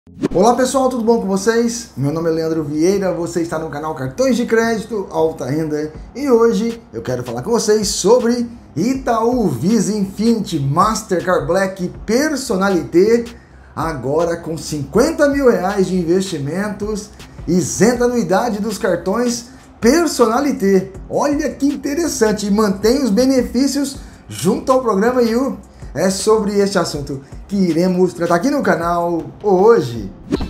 Olá pessoal, tudo bom com vocês? Meu nome é Leandro Vieira, você está no canal Cartões de Crédito Alta Renda e hoje eu quero falar com vocês sobre Itaú Visa Infinity Mastercard Black Personnalité, agora com 50 mil reais de investimentos, isenta anuidade dos cartões Personnalité. Olha que interessante, e mantém os benefícios junto ao programa IU. É sobre este assunto que iremos tratar aqui no canal hoje.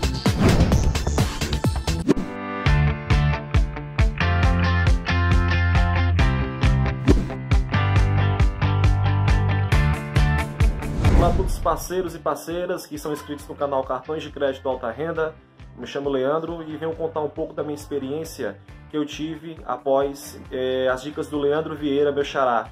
Olá a todos os parceiros e parceiras que são inscritos no canal Cartões de Crédito Alta Renda. Me chamo Leandro e venho contar um pouco da minha experiência que eu tive após as dicas do Leandro Vieira, meu xará.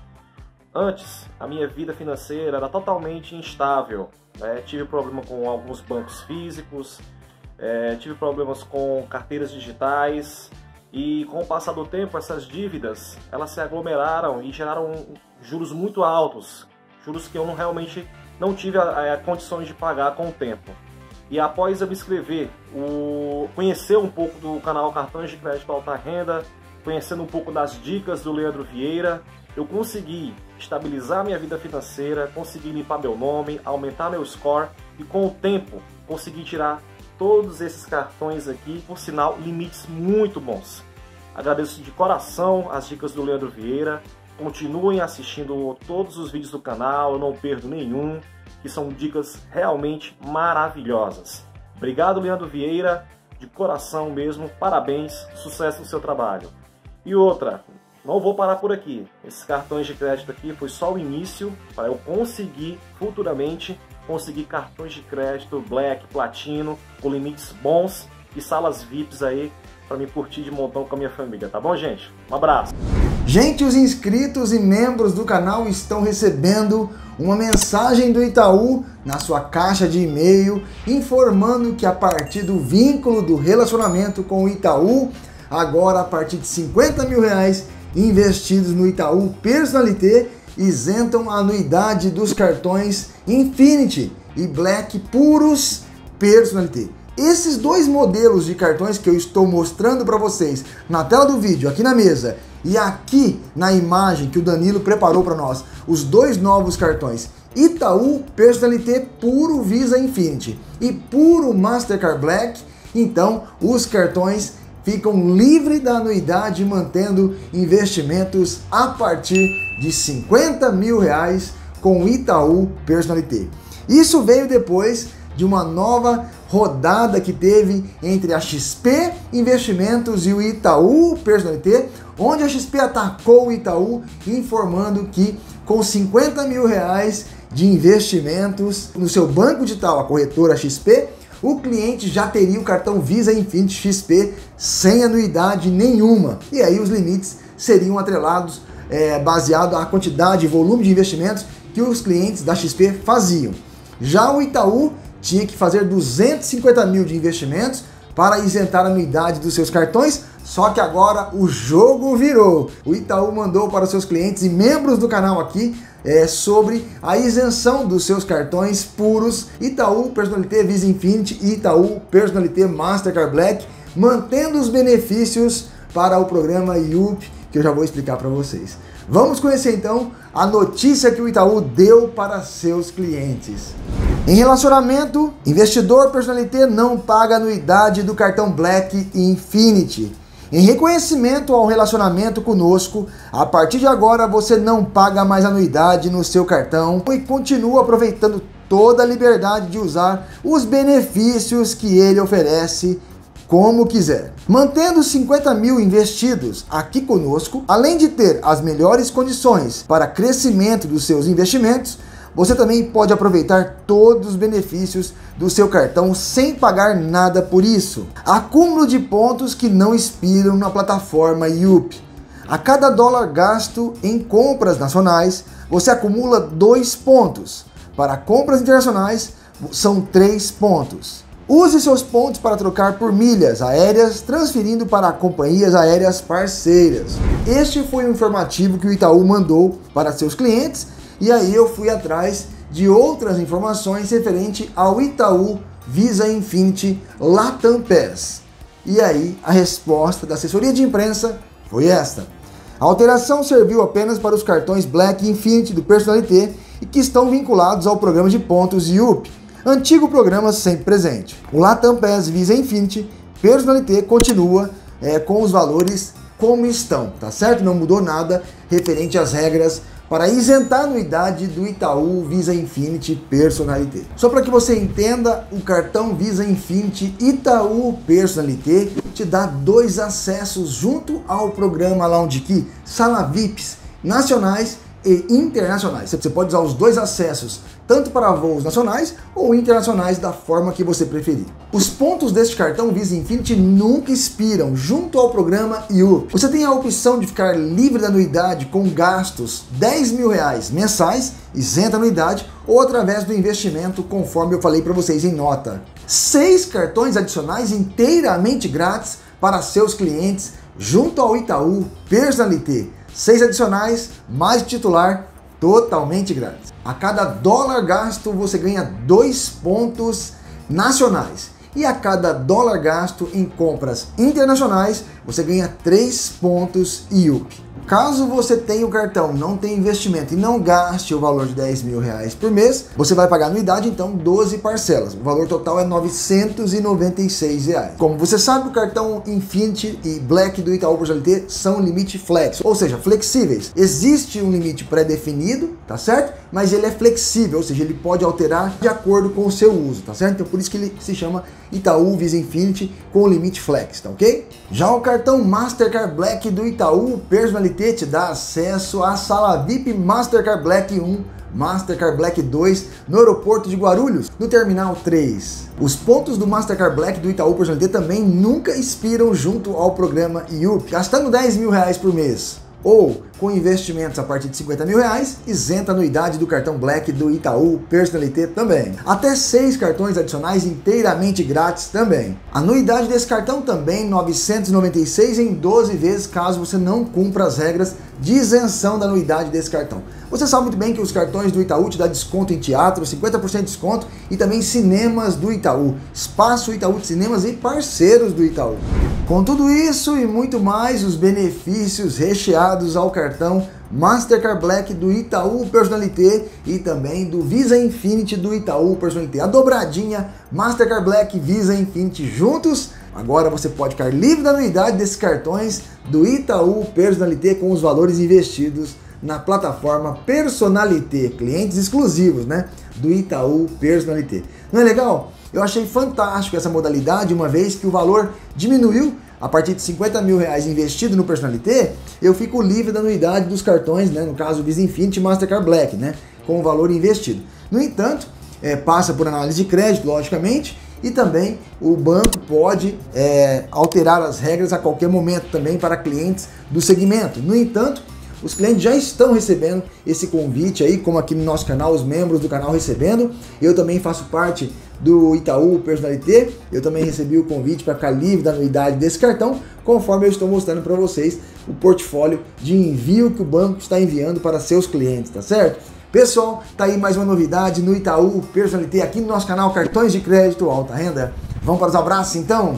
Antes, a minha vida financeira era totalmente instável, né? Tive problema com alguns bancos físicos, tive problemas com carteiras digitais e com o passar do tempo essas dívidas elas se aglomeraram e geraram juros muito altos, juros que eu realmente não tive condições de pagar com o tempo. E após eu me inscrever, conhecer um pouco do canal Cartões de Crédito Alta Renda, conhecendo um pouco das dicas do Leandro Vieira, eu consegui estabilizar minha vida financeira, consegui limpar meu nome, aumentar meu score e com o tempo consegui tirar todos esses cartões aqui, por sinal, limites muito bons. Agradeço de coração as dicas do Leandro Vieira, continuem assistindo todos os vídeos do canal, eu não perdo nenhum, que são dicas realmente maravilhosas. Obrigado, Leandro Vieira, de coração mesmo, parabéns, sucesso no seu trabalho. E outra, não vou parar por aqui. Esses cartões de crédito aqui foi só o início para eu conseguir futuramente conseguir cartões de crédito Black, Platino, com limites bons e salas VIPs aí para me curtir de montão com a minha família, tá bom, gente? Um abraço! Gente, os inscritos e membros do canal estão recebendo uma mensagem do Itaú na sua caixa de e-mail informando que a partir do vínculo do relacionamento com o Itaú, agora a partir de 50 mil reais investidos no Itaú Personnalité, isentam a anuidade dos cartões Infinity e Black puros Personnalité. Esses dois modelos de cartões que eu estou mostrando para vocês na tela do vídeo, aqui na mesa e aqui na imagem que o Danilo preparou para nós, os dois novos cartões Itaú Personnalité puro Visa Infinity e puro Mastercard Black, então os cartões ficam livres da anuidade, mantendo investimentos a partir de 50 mil reais com Itaú Personnalité. Isso veio depois de uma nova rodada que teve entre a XP Investimentos e o Itaú Personnalité, onde a XP atacou o Itaú, informando que com 50 mil reais de investimentos no seu banco digital, a corretora XP, o cliente já teria o cartão Visa Infinity XP sem anuidade nenhuma. E aí os limites seriam atrelados baseado à quantidade e volume de investimentos que os clientes da XP faziam. Já o Itaú tinha que fazer 250 mil de investimentos para isentar a anuidade dos seus cartões, só que agora o jogo virou. O Itaú mandou para os seus clientes e membros do canal aqui sobre a isenção dos seus cartões puros Itaú Personnalité Visa Infinity e Itaú Personnalité Mastercard Black, mantendo os benefícios para o programa IUP, que eu já vou explicar para vocês. Vamos conhecer então a notícia que o Itaú deu para seus clientes. Em relacionamento, investidor Personnalité não paga anuidade do cartão Black Infinity. Em reconhecimento ao relacionamento conosco, a partir de agora você não paga mais anuidade no seu cartão e continua aproveitando toda a liberdade de usar os benefícios que ele oferece como quiser. Mantendo 50 mil investidos aqui conosco, além de ter as melhores condições para crescimento dos seus investimentos, você também pode aproveitar todos os benefícios do seu cartão sem pagar nada por isso. Acúmulo de pontos que não expiram na plataforma IUP. A cada dólar gasto em compras nacionais, você acumula 2 pontos. Para compras internacionais, são 3 pontos. Use seus pontos para trocar por milhas aéreas, transferindo para companhias aéreas parceiras. Este foi o informativo que o Itaú mandou para seus clientes, e aí eu fui atrás de outras informações referente ao Itaú Visa Infinity Latam Pass. E aí a resposta da assessoria de imprensa foi esta: a alteração serviu apenas para os cartões Black e Infinity do Personalité e que estão vinculados ao programa de pontos IUP, antigo programa sempre presente. O Latam Pass Visa Infinity Personalité continua com os valores como estão, tá certo? Não mudou nada referente às regras para isentar a anuidade do Itaú Visa Infinity Personalité. Só para que você entenda, o cartão Visa Infinity Itaú Personalité te dá 2 acessos junto ao programa Lounge Key, sala VIPs nacionais e internacionais. Você pode usar os 2 acessos, tanto para voos nacionais ou internacionais, da forma que você preferir. Os pontos deste cartão Visa Infinity nunca expiram junto ao programa IUP. Você tem a opção de ficar livre da anuidade com gastos R$10.000 mensais, isenta anuidade, ou através do investimento, conforme eu falei para vocês em nota. 6 cartões adicionais inteiramente grátis para seus clientes junto ao Itaú Personalité. 6 adicionais, mais titular, totalmente grátis. A cada dólar gasto você ganha 2 pontos nacionais. E a cada dólar gasto em compras internacionais você ganha 3 pontos IUP. Caso você tenha o cartão, não tenha investimento e não gaste o valor de R$10.000 por mês, você vai pagar anuidade, então 12 parcelas. O valor total é R$996. Como você sabe, o cartão Infinity e Black do Itaú Personalité são limite flex, ou seja, flexíveis. Existe um limite pré-definido, tá certo? Mas ele é flexível, ou seja, ele pode alterar de acordo com o seu uso, tá certo? Então por isso que ele se chama Itaú Visa Infinity com limite flex, tá ok? Já o cartão Mastercard Black do Itaú Personalité te dá acesso à sala VIP Mastercard Black 1, Mastercard Black 2 no aeroporto de Guarulhos, no Terminal 3. Os pontos do Mastercard Black do Itaú Personalité também nunca expiram junto ao programa IUP. Gastando R$10.000 por mês ou com investimentos a partir de R$50.000, isenta a anuidade do cartão Black do Itaú Personalité também. Até 6 cartões adicionais inteiramente grátis também. A anuidade desse cartão também R$996 em 12 vezes, caso você não cumpra as regras de isenção da anuidade desse cartão. Você sabe muito bem que os cartões do Itaú te dão desconto em teatro, 50% de desconto, e também cinemas do Itaú, Espaço Itaú de Cinemas e parceiros do Itaú. Com tudo isso e muito mais, os benefícios recheados ao cartão Mastercard Black do Itaú Personalité e também do Visa Infinity do Itaú Personalité. A dobradinha Mastercard Black e Visa Infinity juntos. Agora você pode ficar livre da anuidade desses cartões do Itaú Personalité com os valores investidos na plataforma Personalité, clientes exclusivos, né, do Itaú Personalité. Não é legal? Eu achei fantástico essa modalidade, uma vez que o valor diminuiu. A partir de R$50.000 investido no Personalité, eu fico livre da anuidade dos cartões, né, no caso Visa Infinity e Mastercard Black, né, com o valor investido. No entanto, passa por análise de crédito, logicamente, e também o banco pode alterar as regras a qualquer momento também para clientes do segmento. No entanto, os clientes já estão recebendo esse convite aí, como aqui no nosso canal, os membros do canal recebendo. Eu também faço parte do Itaú Personalité, eu também recebi o convite para ficar livre da anuidade desse cartão, conforme eu estou mostrando para vocês o portfólio de envio que o banco está enviando para seus clientes, tá certo? Pessoal, tá aí mais uma novidade no Itaú Personalité, aqui no nosso canal Cartões de Crédito Alta Renda. Vamos para os abraços então?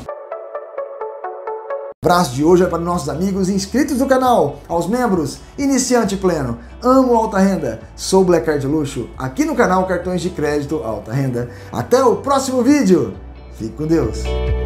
O abraço de hoje é para nossos amigos inscritos do canal, aos membros, iniciante pleno, amo alta renda, sou Black Card Luxo, aqui no canal Cartões de Crédito Alta Renda. Até o próximo vídeo, fique com Deus!